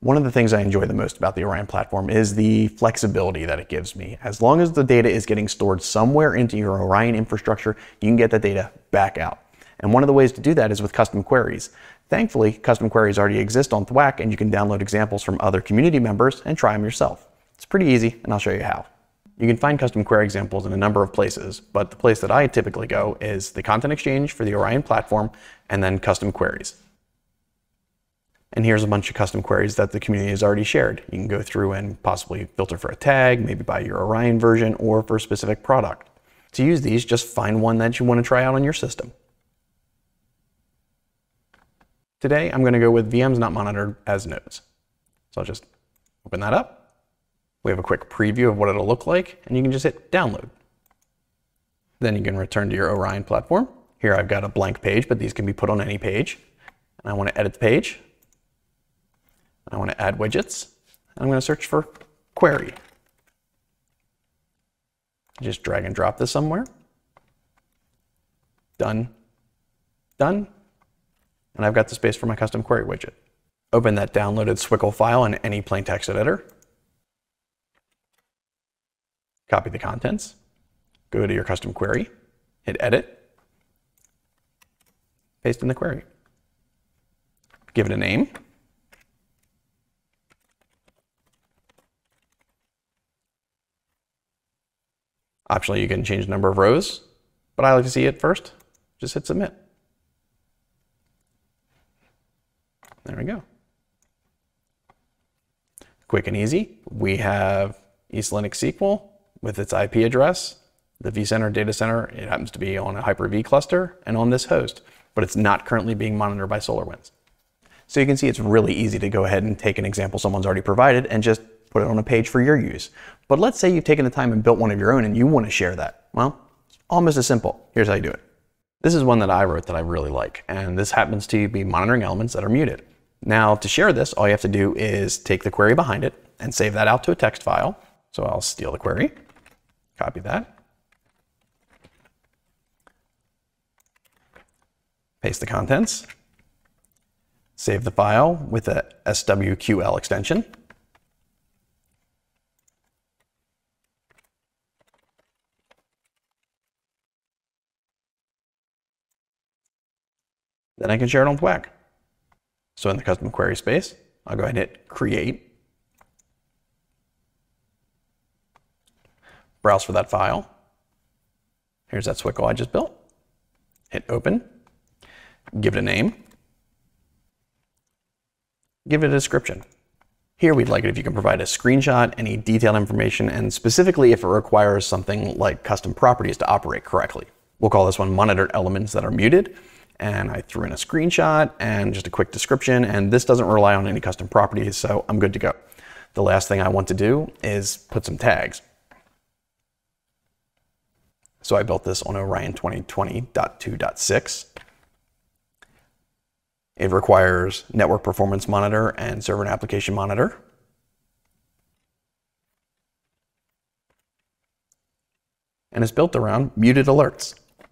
One of the things I enjoy the most about the Orion platform is the flexibility that it gives me. As long as the data is getting stored somewhere into your Orion infrastructure, you can get that data back out. And one of the ways to do that is with custom queries. Thankfully, custom queries already exist on Thwack, and you can download examples from other community members and try them yourself. It's pretty easy, and I'll show you how. You can find custom query examples in a number of places, but the place that I typically go is the Content Exchange for the Orion platform, and then custom queries. And here's a bunch of custom queries that the community has already shared. You can go through and possibly filter for a tag, maybe by your Orion version or for a specific product. To use these, just find one that you want to try out on your system. Today, I'm going to go with VMs not monitored as nodes. So I'll just open that up. We have a quick preview of what it'll look like, and you can just hit download. Then you can return to your Orion platform. Here I've got a blank page, but these can be put on any page. And I want to edit the page. I want to add widgets. And I'm going to search for query. Just drag and drop this somewhere. Done. Done. And I've got the space for my custom query widget. Open that downloaded SWCL file in any plain text editor. Copy the contents. Go to your custom query. Hit edit. Paste in the query. Give it a name. Optionally, you can change the number of rows, but I like to see it first. Just hit submit. There we go. Quick and easy. We have East Linux SQL with its IP address. The vCenter data center, it happens to be on a Hyper-V cluster and on this host, but it's not currently being monitored by SolarWinds. So you can see it's really easy to go ahead and take an example someone's already provided and just put it on a page for your use. But let's say you've taken the time and built one of your own and you want to share that. Well, it's almost as simple. Here's how you do it. This is one that I wrote that I really like, and this happens to be monitoring elements that are muted. Now, to share this, all you have to do is take the query behind it and save that out to a text file. So I'll steal the query, copy that, paste the contents, save the file with a SWQL extension. Then I can share it on Thwack. So in the custom query space, I'll go ahead and hit create. Browse for that file. Here's that SWCL I just built. Hit open. Give it a name. Give it a description. Here we'd like it if you can provide a screenshot, any detailed information, and specifically if it requires something like custom properties to operate correctly. We'll call this one monitored elements that are muted. And I threw in a screenshot and just a quick description, and this doesn't rely on any custom properties, so I'm good to go. The last thing I want to do is put some tags. So I built this on Orion 2020.2.6. It requires network performance monitor and server and application monitor. And it's built around muted alerts.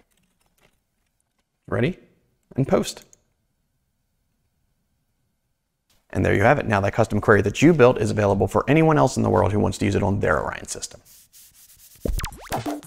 Ready? And post. And there you have it. Now that custom query that you built is available for anyone else in the world who wants to use it on their Orion system.